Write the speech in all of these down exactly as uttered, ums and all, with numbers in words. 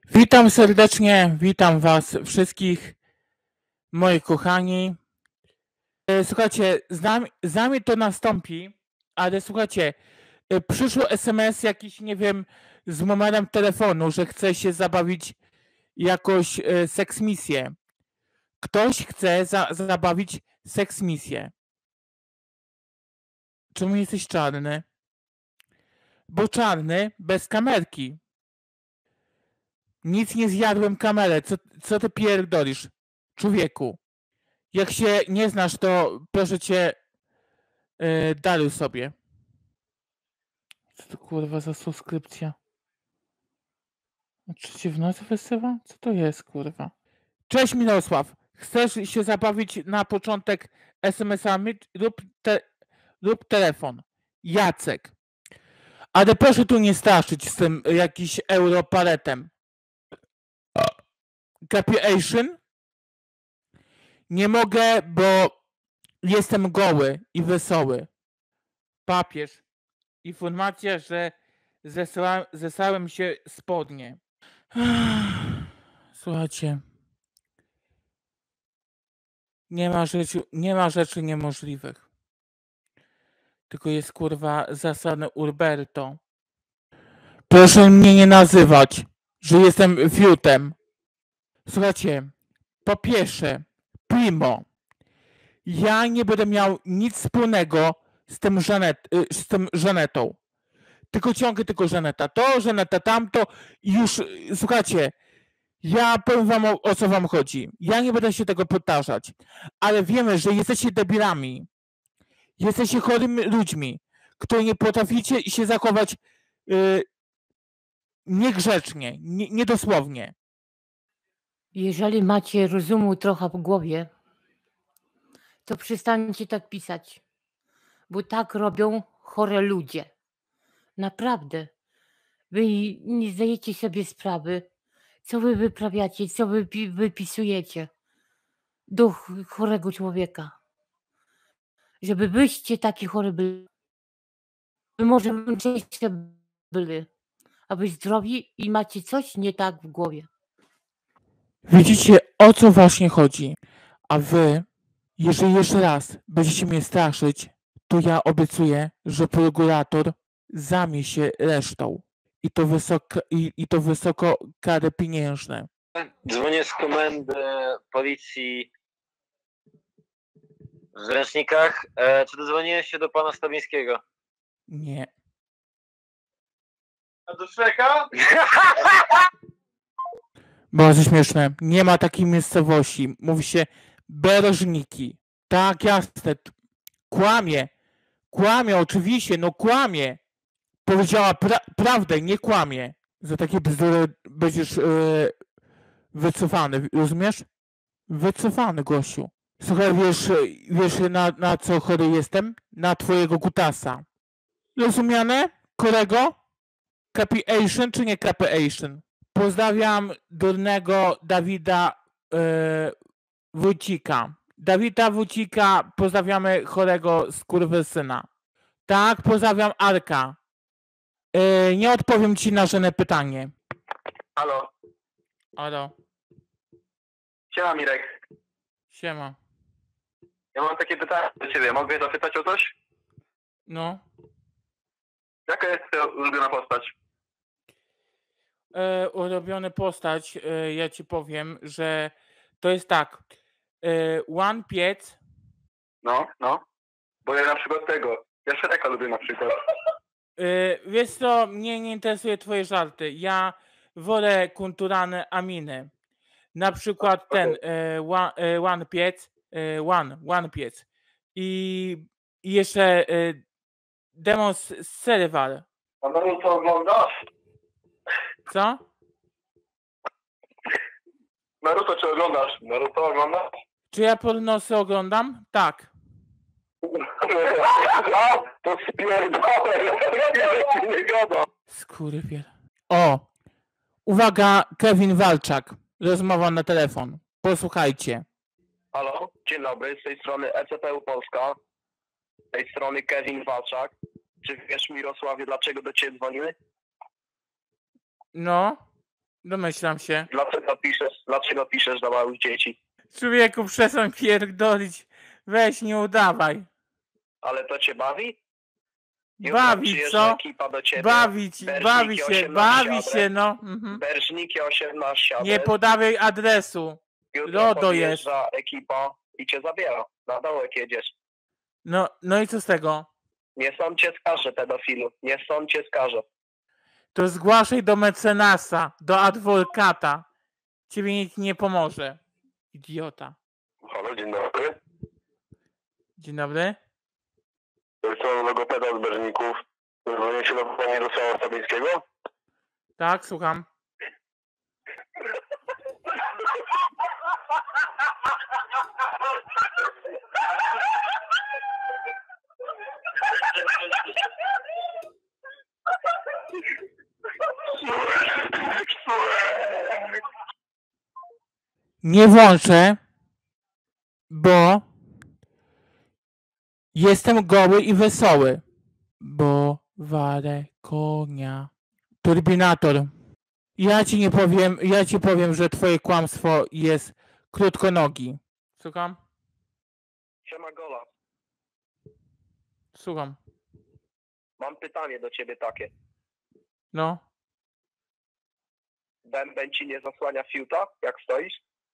Witam serdecznie, witam was wszystkich, moi kochani. E, Słuchajcie, z nami, z nami to nastąpi, ale słuchajcie, e, przyszło es em es jakiś, nie wiem, z numerem telefonu, że chce się zabawić jakoś e, seksmisję. Ktoś chce za, zabawić seksmisję. Czemu jesteś czarny? Bo czarny bez kamerki. Nic nie zjadłem kamerę. Co, co ty pierdolisz, człowieku? Jak się nie znasz, to proszę cię, yy, daruj sobie. Co to kurwa za subskrypcja? Trzecie w nocy wysyła? Co to jest kurwa? Cześć Mirosław. Chcesz się zabawić na początek es em esami lub, te, lub telefon? Jacek. Ale proszę tu nie straszyć z tym jakiś europaletem. Capiation? Nie mogę, bo jestem goły i wesoły. Papież. Informacja, że zesła, zesłałem się spodnie. Słuchajcie. Nie ma rzeczy, nie ma rzeczy niemożliwych. Tylko jest kurwa zasady Urberto. Proszę mnie nie nazywać, że jestem fiutem. Słuchajcie, po pierwsze, primo, ja nie będę miał nic wspólnego z tym, Żanet, z tym Żanetą. Tylko ciągle tylko Żaneta. To, Żaneta, tamto i już, słuchajcie, ja powiem wam o, o co wam chodzi. Ja nie będę się tego powtarzać, ale wiemy, że jesteście debilami. Jesteście chorymi ludźmi, którzy nie potraficie się zachować yy, niegrzecznie, nie, niedosłownie. Jeżeli macie rozumu trochę w głowie, to przestańcie tak pisać, bo tak robią chore ludzie. Naprawdę. Wy nie zdajecie sobie sprawy, co wy wyprawiacie, co wy wypisujecie do chorego człowieka. Żeby byście taki chory byli, wy może mężczyźni byli, a wy zdrowi i macie coś nie tak w głowie. Widzicie, o co właśnie chodzi. A wy, jeżeli jeszcze raz będziecie mnie straszyć, to ja obiecuję, że prokurator zamie się resztą. I to wysoko, i, i to wysoko kary pieniężne. Dzwonię z komendy policji w Zręcznikach. E, czy dodzwoniłeś się do pana Stawińskiego? Nie. A do Szreka? Bardzo śmieszne. Nie ma takiej miejscowości. Mówi się Bereżniki. Tak, jasne. Kłamie. Kłamie, oczywiście, no kłamie. Powiedziała pra prawdę, nie kłamie. Za takie bzdury będziesz yy, wycofany, rozumiesz? Wycofany, gościu. Słuchaj, wiesz, wiesz na, na co chory jestem? Na twojego kutasa. Rozumiane? Kolego? Capiation czy nie capiation? Pozdrawiam durnego Dawida yy, Wójcika. Dawida Wójcika pozdrawiamy chorego skurwysyna. Tak, pozdrawiam Arka. Yy, nie odpowiem ci na żadne pytanie. Halo. Halo. Siema Mirek. Siema. Ja mam takie pytanie do ciebie. Mogę zapytać o coś? No. Jaka jest twoja ulubiona postać? Yy, ulubiony postać, yy, ja ci powiem, że to jest tak. Yy, One Piec. No, no. Bo ja na przykład tego. Ja Shreka lubię na przykład. Yy, wiesz co, mnie nie interesuje twoje żarty. Ja wolę kulturalne aminy. Na przykład ten yy, one, yy, one Piec. Yy, one, one Piec. I, i jeszcze yy, Demon Serval. A Naruto oglądasz? Co? Naruto czy oglądasz? Naruto oglądasz? Czy ja pornosy oglądam? Tak. A, to spierdolę. Ja nie gadam. Skurwiel. O! Uwaga, Kevin Walczak. Rozmowa na telefon. Posłuchajcie. Halo, dzień dobry, z tej strony E C P U Polska. Z tej strony Kevin Walczak. Czy wiesz, Mirosławie, dlaczego do ciebie dzwonimy? No. Domyślam się. Dlaczego piszesz, dlaczego piszesz do małych dzieci? Człowieku, przestań pierdolić. Weź, nie udawaj. Ale to cię bawi? Jutro Bawi, przyjeżdża co? ekipa do ciebie. Bawić, Berżniki bawi się, osiemnaście bawi adres. się, no. Mhm. Berżniki osiemnaście adres. Nie podawaj adresu. Jutro RODO podjeżdża ekipa i cię zabiera. Na dołek jedziesz. No, no i co z tego? Nie sąd cię skaże, pedofilu. Nie sąd cię skaże. To zgłaszaj do mecenasa, do adwokata. Ciebie nikt nie pomoże. Idiota. Halo, dzień dobry. Dzień dobry. To jest logopeda z Berżników. Dzwonię się do pana Mirosława Stabińskiego. Tak, słucham. Nie włączę, bo jestem goły i wesoły, bo walę konia. Turbinator. Ja ci nie powiem, ja ci powiem, że twoje kłamstwo jest krótkonogi. Słucham? Siema Gola. Słucham. Mam pytanie do ciebie takie. No. Bęben ci nie zasłania fiuta, jak stoisz?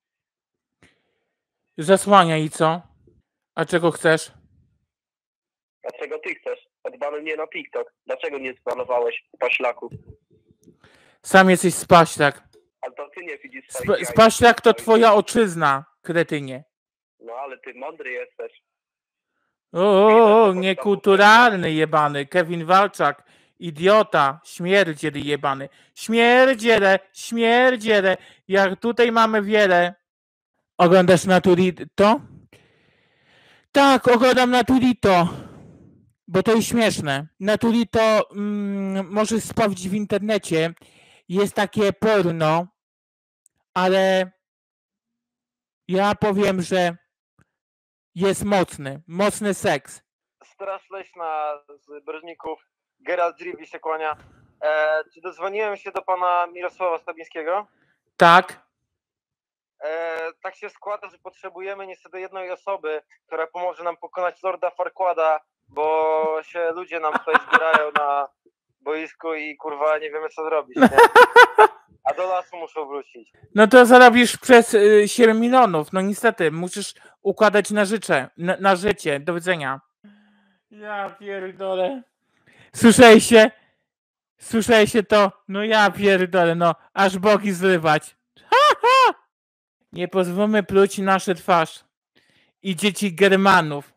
Zasłania i co? A czego chcesz? Dlaczego ty chcesz? Odbanuj mnie na TikTok. Dlaczego nie zbanowałeś paślaku? Sam jesteś spaślak. Ale to ty nie widzisz swoich Sp- jaj. spaślak to twoja ojczyzna, kretynie. No ale ty mądry jesteś. O, niekulturalny jebany. Kevin Walczak. Idiota. Śmierdziel jebany. Śmierdziele, śmierdziele. Jak tutaj mamy wiele. Oglądasz Naturito? Tak, oglądam Naturito. Bo to jest śmieszne. Naturito mm, możesz sprawdzić w internecie. Jest takie porno, ale ja powiem, że jest mocny. Mocny seks. Straż Leśna z Berżników, Geralt Drivi się kłania. E, czy dodzwoniłem się do pana Mirosława Stabińskiego? Tak. E, tak się składa, że potrzebujemy niestety jednej osoby, która pomoże nam pokonać Lorda Farquada, bo się ludzie nam tutaj zbierają na boisku i kurwa nie wiemy co zrobić, nie? A do lasu muszą wrócić. No to zarobisz przez y, siedem milionów. No niestety, musisz układać na życie. Na, na życie. Do widzenia. Ja pierdolę. Słyszeliście? Słyszeliście to? No ja pierdolę, no. Aż boki zrywać. Ha, ha! Nie pozwólmy pluć nasze twarz. I dzieci Germanów.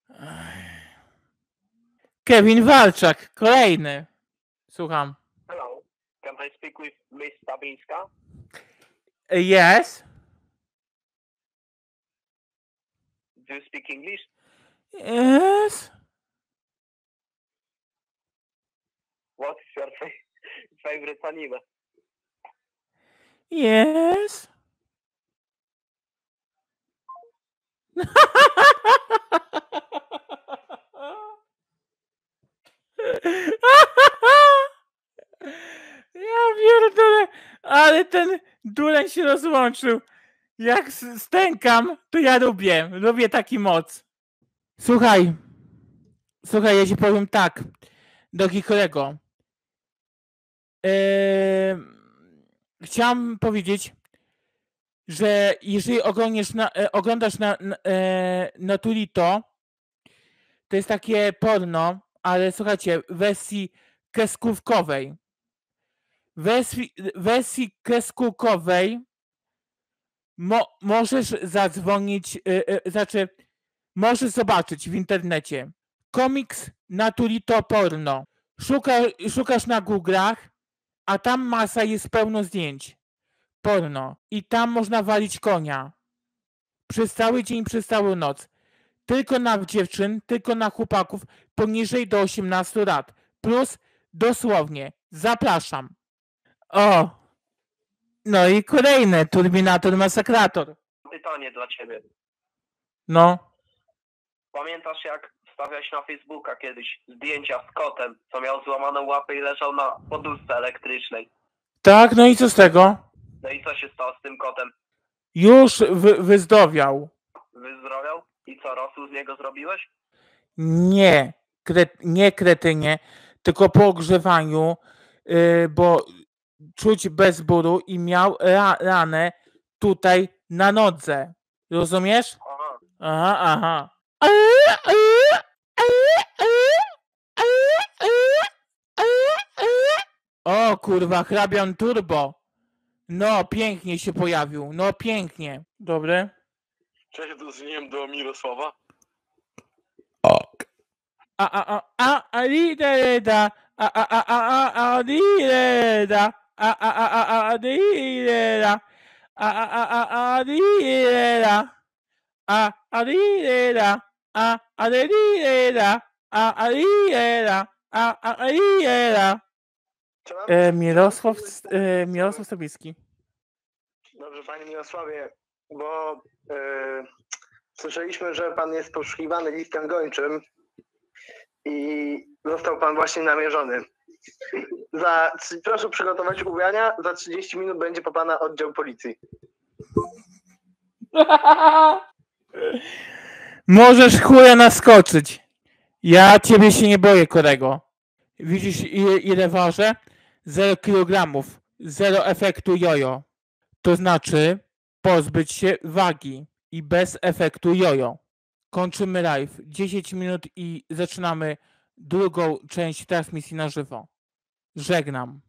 Kevin Walczak. Kolejny. Słucham. Hello. Can I speak with Miss Stabińska? Yes. Do you speak English? Yes. What is your fa- favorite anime? Yes. Ja pierdolę, ale ten duleń się rozłączył. Jak s- stękam, to ja lubię. Lubię taki moc. Słuchaj. Słuchaj, ja ci powiem tak. Drogi kolego. Eee, chciałem powiedzieć, że jeżeli oglądasz na, e, oglądasz na, na, e, Naturito, to jest takie porno, ale słuchajcie, w wersji kreskówkowej. W wersji, w wersji kreskówkowej mo, możesz zadzwonić, e, e, znaczy możesz zobaczyć w internecie komiks Naturito porno. Szuka, szukasz na Google'ach, a tam masa jest pełno zdjęć porno i tam można walić konia przez cały dzień, przez całą noc. Tylko na dziewczyn, tylko na chłopaków poniżej do osiemnastu lat. Plus dosłownie. Zapraszam. O! No i kolejny Turbinator Masakrator. Pytanie dla ciebie. No. Pamiętasz jak wstawiałeś na Facebooka kiedyś zdjęcia z kotem, co miał złamaną łapę i leżał na poduszce elektrycznej? Tak, no i co z tego? No i co się stało z tym kotem? Już wy, wyzdrowiał. Wyzdrowiał? I co, rosół z niego zrobiłeś? Nie, kre, nie kretynie, tylko po ogrzewaniu, yy, bo czuć bez bólu i miał ra, ranę tutaj na nodze. Rozumiesz? Aha. Aha, aha. O kurwa, hrabian turbo. No, pięknie się pojawił. No, pięknie. Dobry. Cześć, dzwoniłem do Mirosława. A a a a a lidereda. A a a a a a lidereda. A a a a a lidereda. A a a a a lidereda. A a lidereda. A a lidereda. A a lidereda. A a lidereda. E, Mirosław, e, Mirosław Stawicki. Dobrze, panie Mirosławie, bo e, słyszeliśmy, że pan jest poszukiwany listem gończym i został pan właśnie namierzony. Za, proszę przygotować ubrania, za trzydzieści minut będzie po pana oddział policji. Możesz chuja naskoczyć. Ja ciebie się nie boję, kolego. Widzisz ile, ile ważę? Zero kilogramów. Zero efektu jojo. To znaczy pozbyć się wagi i bez efektu jojo. Kończymy live. dziesięć minut i zaczynamy drugą część transmisji na żywo. Żegnam.